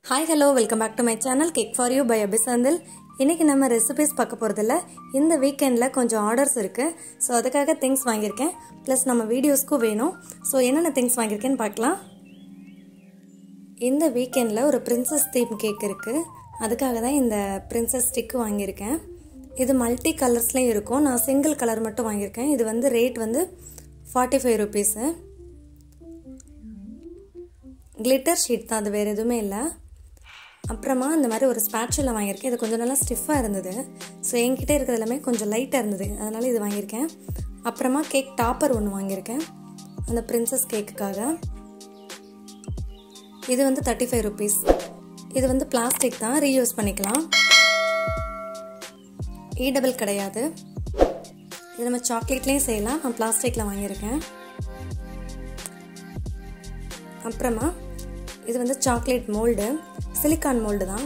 Hi, hello, welcome back to my channel Cake for You by Abhisandil. இன்னைக்கு நம்ம recipes பார்க்க போறதில்ல. இந்த வீக்கெண்ட்ல கொஞ்சம் ஆர்டர்ஸ் இருக்கு. சோ அதுக்காக things வாங்கியிருக்கேன். ப்ளஸ் நம்ம வீடியோஸ்க்கு வேணும். சோ என்னென்ன things வாங்கியிருக்கேன்னு பார்க்கலாம். இந்த வீக்கெண்ட்ல ஒரு பிரின்சஸ் தீம் கேக் இருக்கு. அதுக்காக தான் இந்த பிரின்சஸ் ஸ்டிக் வாங்கியிருக்கேன். இது மல்டி கலர்ஸ்லயே இருக்கும். நான் சிங்கிள் கலர் மட்டும் வாங்கியிருக்கேன். இது வந்து ரேட் வந்து 45 rupees. கிளிட்டர் ஷீட் தான், அது வேற எதுவுமே இல்லை. அப்புறமா இந்த மாதிரி ஒரு ஸ்பேட்சுலா வாங்கியிருக்கேன். இது கொஞ்சம் நல்லா ஸ்டிஃபாக இருந்தது. ஸோ என்கிட்ட இருக்கிறது எல்லாமே கொஞ்சம் லைட்டாக இருந்தது, அதனால் இது வாங்கியிருக்கேன். அப்புறமா கேக் டாப்பர் ஒன்று வாங்கியிருக்கேன் அந்த பிரின்சஸ் கேக்குக்காக. இது வந்து 35 rupees. இது வந்து பிளாஸ்டிக் தான், ரீயூஸ் பண்ணிக்கலாம். ஈடபிள் கிடையாது. இது நம்ம சாக்லேட்லேயும் செய்யலாம். நான் பிளாஸ்டிக்கில் வாங்கியிருக்கேன். அப்புறமா இது வந்து சாக்லேட் மோல்டு, சிலிக்கான் மோல்டு தான்.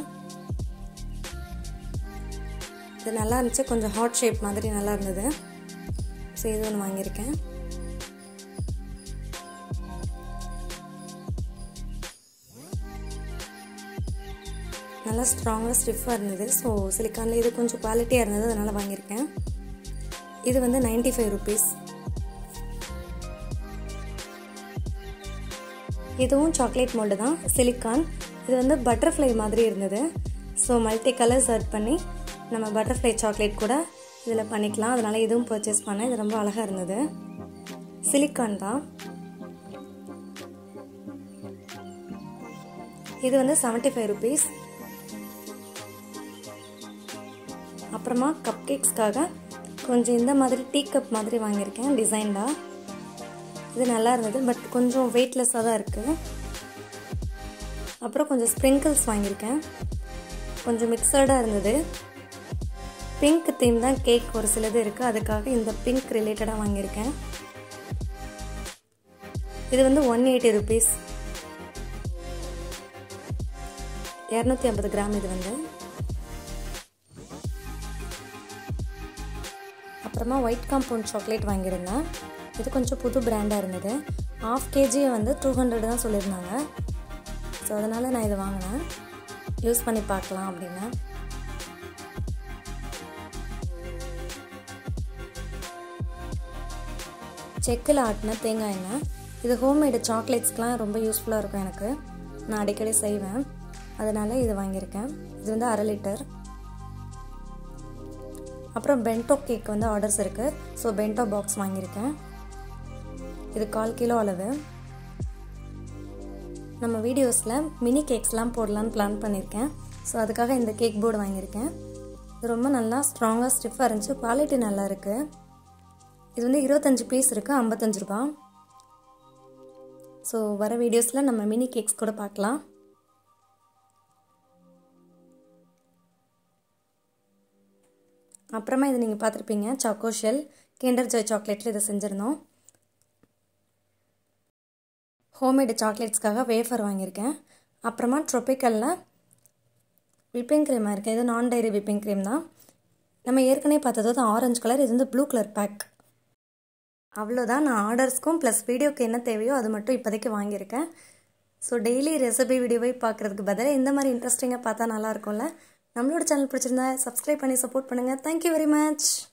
இது நல்லா இருந்துச்சு, கொஞ்சம் ஹார்ட் ஷேப் மாதிரி நல்லா இருந்தது. ஸோ இது ஒன்று வாங்கியிருக்கேன். நல்லா ஸ்ட்ராங்காக ஸ்டிஃபாக இருந்தது. ஸோ சிலிக்கானில் இது கொஞ்சம் குவாலிட்டியாக இருந்தது, அதனால் வாங்கியிருக்கேன். இது வந்து 95 rupees. இதுவும் சாக்லேட் மோல்டு தான், சிலிக்கான். இது வந்து பட்டர்ஃப்ளை மாதிரி இருந்தது. ஸோ மல்டி கலர்ஸ் ஆட் பண்ணி நம்ம பட்டர்ஃப்ளை சாக்லேட் கூட இதில் பண்ணிக்கலாம். அதனால் இதுவும் பர்ச்சேஸ் பண்ணேன். இது ரொம்ப அழகாக இருந்தது. சிலிக்கான் தான். இது வந்து 75 rupees. அப்புறமா கப் கேக்ஸ்க்காக கொஞ்சம் இந்த மாதிரி டீ கப் மாதிரி வாங்கியிருக்கேன், டிசைன்டாக. இது நல்லா இருந்தது, பட் கொஞ்சம் வெயிட்லெஸ்ஸாக தான் இருக்குது. அப்புறம் கொஞ்சம் ஸ்ப்ரிங்கிள்ஸ் வாங்கியிருக்கேன். கொஞ்சம் மிக்சடாக இருந்தது. பிங்க் தீம் தான் கேக் ஒரு சிலது இருக்குது, அதுக்காக இந்த பிங்க் ரிலேட்டடாக வாங்கியிருக்கேன். இது வந்து 180 rupees. 250 கிராம் இது வந்து. அப்புறமா ஒயிட் காம்பவுண்ட் சாக்லேட் வாங்கியிருந்தேன். இது கொஞ்சம் புது பிராண்டாக இருந்தது. 1/2 kg வந்து 200 தான் சொல்லியிருந்தாங்க. ஸோ அதனால் நான் இதை வாங்கினேன், யூஸ் பண்ணி பார்க்கலாம் அப்படின்னு. செக்கில் ஆட்டின தேங்காய் எண்ணெய். இது ஹோம்மேடு சாக்லேட்ஸ்க்கெலாம் ரொம்ப யூஸ்ஃபுல்லாக இருக்கும் எனக்கு. நான் அடிக்கடி செய்வேன், அதனால் இது வாங்கியிருக்கேன். இது வந்து 1/2 லிட்டர். அப்புறம் பென்டோ கேக் வந்து ஆர்டர்ஸ் இருக்குது. ஸோ பென்டோ பாக்ஸ் வாங்கியிருக்கேன். இது 1/4 கிலோ அளவு. நம்ம வீடியோஸில் மினி கேக்ஸ்லாம் போடலான்னு பிளான் பண்ணியிருக்கேன். ஸோ அதுக்காக இந்த கேக் போர்டு வாங்கியிருக்கேன். இது ரொம்ப நல்லா ஸ்ட்ராங்காக ஸ்டிஃபாக இருந்துச்சு, குவாலிட்டி நல்லா இருக்குது. இது வந்து 25 பீஸ் இருக்குது, 55 ரூபா. ஸோ வர வீடியோஸில் நம்ம மினி கேக்ஸ் கூட பார்க்கலாம். அப்புறமா இது நீங்கள் பார்த்துருப்பீங்க, சாக்கோ ஷெல் கிண்டர் ஜாய் சாக்லேட்டில் இதை செஞ்சுருந்தோம். ஹோம்மேடு சாக்லேட்ஸ்க்காக வேஃபர் வாங்கியிருக்கேன். அப்புறமா ட்ரோபிக்கலில் விப்பிங் க்ரீம் இருக்குது. இது நான் டைரி விப்பிங் க்ரீம் தான். நம்ம ஏற்கனவே பார்த்தது ஆரஞ்சு கலர், இது வந்து ப்ளூ கலர் பேக். அவ்வளோதான். நான் ஆர்டர்ஸ்க்கும் ப்ளஸ் வீடியோக்கு என்ன தேவையோ அது மட்டும் இப்போதைக்கு வாங்கியிருக்கேன். ஸோ டெய்லி ரெசிபி வீடியோவை பார்க்குறதுக்கு பதிலாக இந்த மாதிரி இன்ட்ரெஸ்டிங்காக பார்த்தா நல்லாயிருக்கும்ல. நம்மளோட சேனல் பிடிச்சிருந்தா சப்ஸ்கிரைப் பண்ணி சப்போர்ட் பண்ணுங்கள். Thank you very much.